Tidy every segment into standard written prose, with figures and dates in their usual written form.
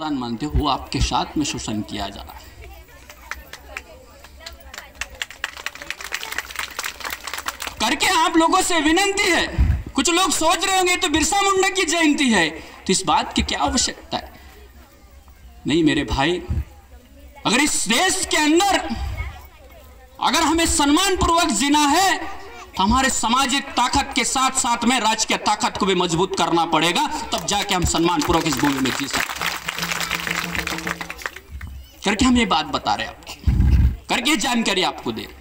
मानते हो वो आपके साथ में शोषण किया जा रहा है। करके आप लोगों से विनती है, कुछ लोग सोच रहे होंगे तो बिरसा मुंडा की जयंती है तो इस बात की क्या आवश्यकता है। नहीं मेरे भाई, अगर इस देश के अंदर अगर हमें सम्मान पूर्वक जीना है तो हमारे सामाजिक ताकत के साथ साथ में राजकीय ताकत को भी मजबूत करना पड़ेगा, तब जाके हम सम्मान पूर्वक इस भूमि में जी सकते हैं। करके हम ये बात बता रहे हैं आपको, करके जानकारी आपको दे,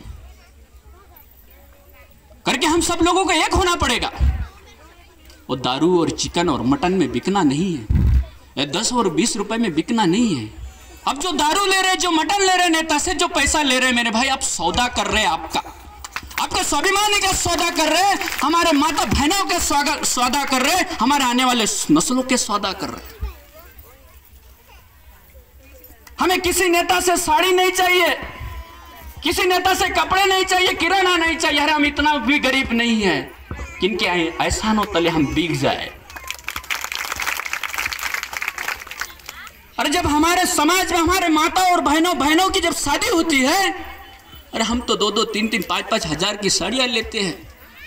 करके हम सब लोगों को एक होना पड़ेगा। वो दारू और चिकन और मटन में बिकना नहीं है, या 10 और 20 रुपए में बिकना नहीं है। अब जो दारू ले रहे, जो मटन ले रहे, नेता से जो पैसा ले रहे, मेरे भाई आप सौदा कर रहे हैं, आपका स्वाभिमान का सौदा कर रहे हैं, हमारे माता बहनों के सौदा कर रहे हैं, हमारे आने वाले नस्लों के सौदा कर रहे हैं। हमें किसी नेता से साड़ी नहीं चाहिए, किसी नेता से कपड़े नहीं चाहिए, किराना नहीं चाहिए। अरे हम इतना भी गरीब नहीं है किनके एहसानों तले हम बिक जाए। अरे जब हमारे समाज में हमारे माता और बहनों की जब शादी होती है, अरे हम तो 2-2, 3-3, 5-5 हजार की साड़ियां लेते हैं,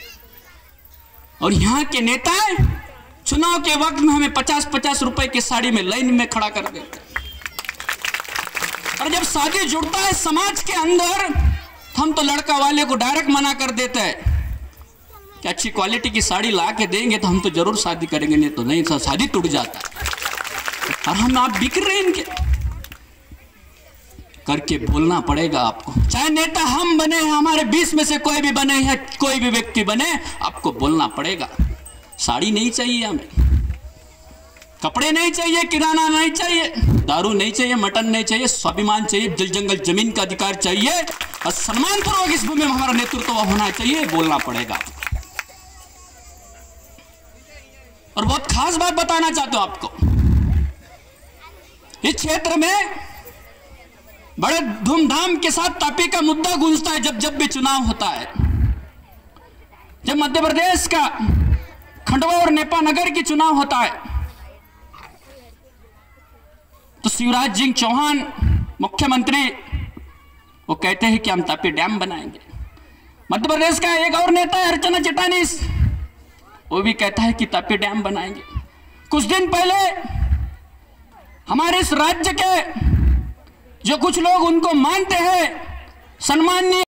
और यहाँ के नेता चुनाव के वक्त में हमें 50-50 रुपए की साड़ी में लाइन में खड़ा कर देते हैं। और जब शादी जुड़ता है समाज के अंदर, हम तो लड़का वाले को डायरेक्ट मना कर देते हैं कि अच्छी क्वालिटी की साड़ी ला के देंगे तो हम तो जरूर शादी करेंगे, नहीं तो नहीं, शादी टूट जाता है। और हम आप बिक रहे हैं इनके। करके बोलना पड़ेगा आपको, चाहे नेता हम बने, हमारे 20 में से कोई भी बने या कोई भी व्यक्ति बने, आपको बोलना पड़ेगा। साड़ी नहीं चाहिए हमें, कपड़े नहीं चाहिए, किराना नहीं चाहिए, दारू नहीं चाहिए, मटन नहीं चाहिए, स्वाभिमान चाहिए, जल जंगल जमीन का अधिकार चाहिए, और सम्मान पूर्वक इस भूमि में हमारा नेतृत्व होना चाहिए, बोलना पड़ेगा। और बहुत खास बात बताना चाहता हूं आपको, इस क्षेत्र में बड़े धूमधाम के साथ तापी का मुद्दा गूंजता है जब भी चुनाव होता है। जब मध्य प्रदेश का खंडवा और नेपा नगर की चुनाव होता है तो शिवराज सिंह चौहान मुख्यमंत्री वो कहते हैं कि हम तापी डैम बनाएंगे। मध्य प्रदेश का एक और नेता है अर्चना चिटानीस, वो भी कहता है कि तापी डैम बनाएंगे। कुछ दिन पहले हमारे इस राज्य के जो कुछ लोग उनको मानते हैं सम्माननीय